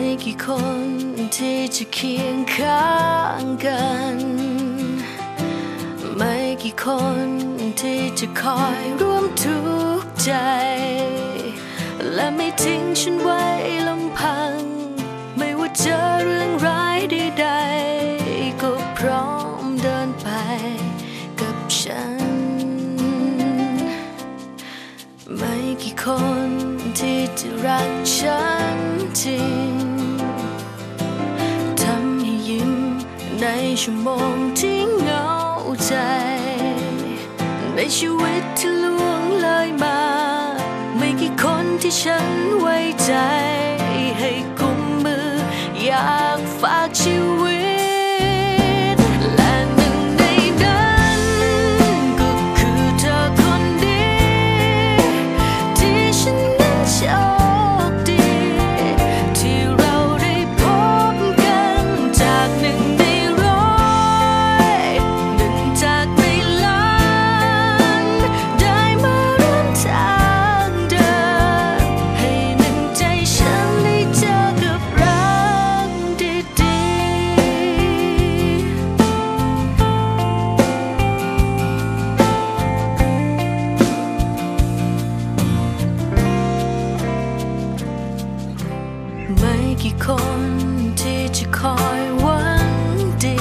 กี่คนที่จะเคียงข้างกันไม่กี่คนที่จะคอยร่วมทุกข์ใจและไม่ทิ้งฉันไว้ลำพังไม่ว่าเจอเรื่องร้ายใดๆก็พร้อมเดินไปกับฉันไม่กี่คนที่จะรักฉันจริงทำให้ยิ้มในชั่วโมงที่เหงาใจในชีวิตที่ล่วงเลยมาไม่กี่คนที่ฉันไว้ใจให้กุมมืออยากฝากชีวิตและหนึ่งในนั้นก็คือเธอคนดีที่ฉันนั้นโชคดีที่เราได้พบกันจากหนึ่งในร้อยหนึ่งจากในล้านได้มาร่วมทางเดินให้หนึ่งใจฉันได้เจอกับรักดีๆไม่กี่คนที่จะคอยหวังดี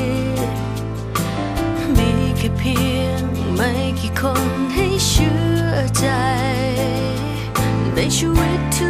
มีแค่เพียงไม่กี่คนให้เชื่อใจในชีวิตที่